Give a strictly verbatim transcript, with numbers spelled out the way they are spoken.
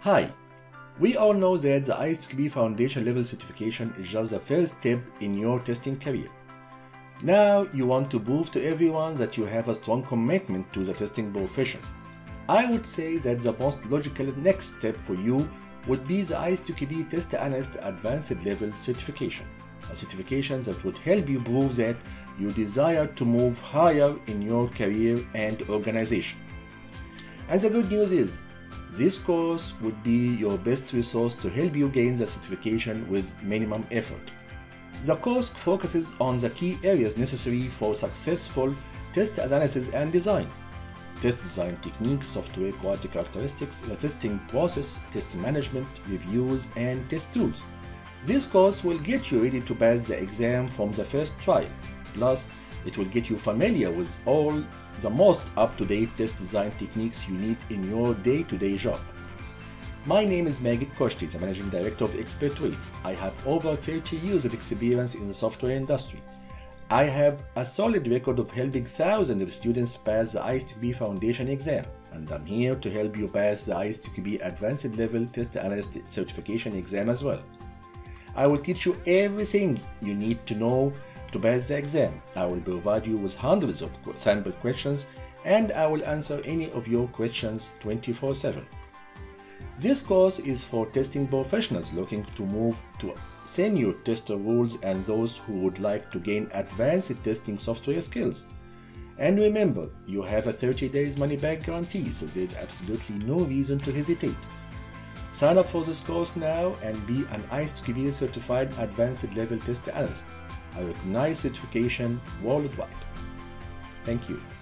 Hi, we all know that the I S T Q B foundation level certification is just the first step in your testing career. Now you want to prove to everyone that you have a strong commitment to the testing profession. I would say that the most logical next step for you would be the I S T Q B Test Analyst Advanced Level certification, a certification that would help you prove that you desire to move higher in your career and organization. And the good news is, this course would be your best resource to help you gain the certification with minimum effort. The course focuses on the key areas necessary for successful test analysis and design: test design techniques, software quality characteristics, the testing process, test management, reviews, and test tools. This course will get you ready to pass the exam from the first try. Plus, it will get you familiar with all the most up-to-date test design techniques you need in your day-to-day job. My name is Magid Koshti, the Managing Director of ExpertWave. I have over thirty years of experience in the software industry. I have a solid record of helping thousands of students pass the I S T Q B Foundation exam, and I'm here to help you pass the I S T Q B Advanced Level Test Analyst Certification exam as well. I will teach you everything you need to know to pass the exam. I will provide you with hundreds of sample questions, and I will answer any of your questions twenty-four seven. This course is for testing professionals looking to move to senior tester roles and those who would like to gain advanced testing software skills. And remember, you have a thirty days money back guarantee, so there is absolutely no reason to hesitate. Sign up for this course now and be an I S T Q B certified advanced level test analyst, a recognized certification worldwide. Thank you.